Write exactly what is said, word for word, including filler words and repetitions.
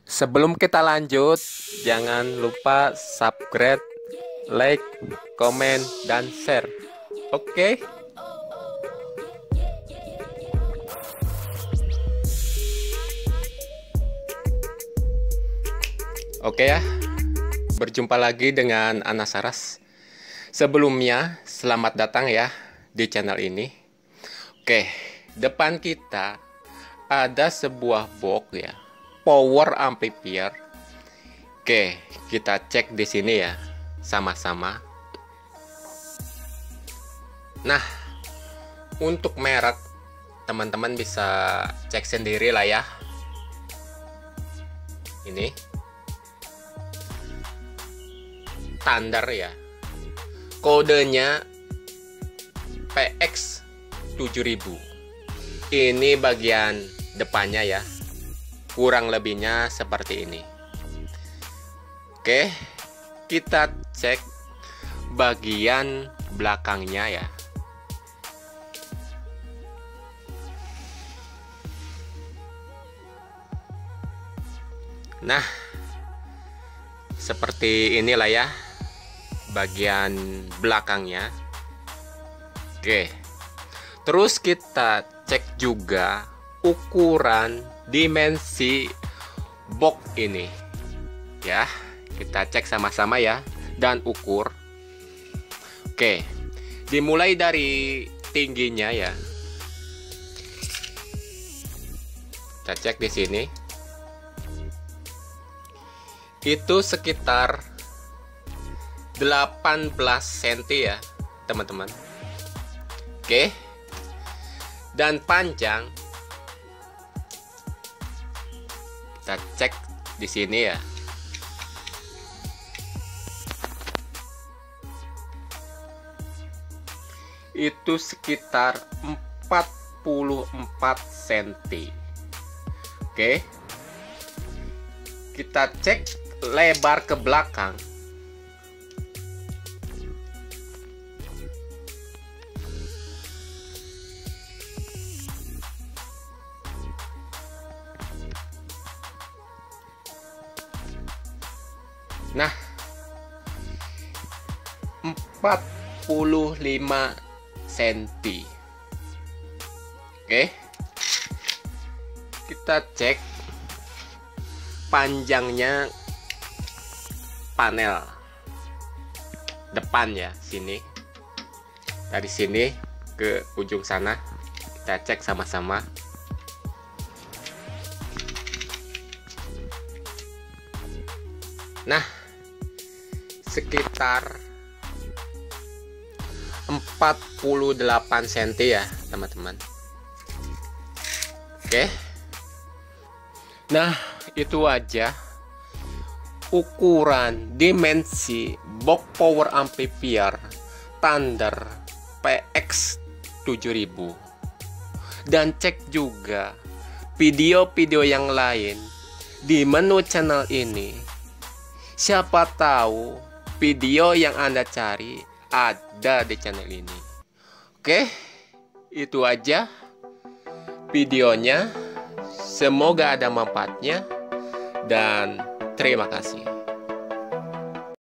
Sebelum kita lanjut, jangan lupa subscribe, like, komen, dan share. Oke? Oke ya, berjumpa lagi dengan Anas Saras. Sebelumnya, selamat datang ya di channel ini. Oke, depan kita ada sebuah box ya, power amplifier. Oke, kita cek di sini ya, sama-sama. Nah, untuk merek, teman-teman bisa cek sendiri lah ya. Ini standar ya, kodenya P X tujuh ribu. Ini bagian depannya ya, kurang lebihnya seperti ini. Oke, kita cek bagian belakangnya ya. Nah, seperti inilah ya bagian belakangnya. Oke, terus kita cek juga ukuran dimensi box ini ya. Kita cek sama-sama ya, dan ukur. Oke, dimulai dari tingginya ya. Kita cek di sini. Itu sekitar delapan belas sentimeter ya, teman-teman. Oke. Dan panjang kita cek di sini ya. Itu sekitar empat puluh empat sentimeter. Oke. Kita cek lebar ke belakang. Nah, empat puluh lima sentimeter. Oke. Kita cek panjangnya panel depan ya, sini. Dari sini ke ujung sana. Kita cek sama-sama. Nah, sekitar empat puluh delapan sentimeter ya, teman-teman. Oke. Nah, itu aja ukuran dimensi box power amplifier Thunder P X tujuh ribu. Dan cek juga video-video yang lain di menu channel ini. Siapa tahu video yang Anda cari ada di channel ini. Oke, itu aja videonya. Semoga ada manfaatnya dan terima kasih.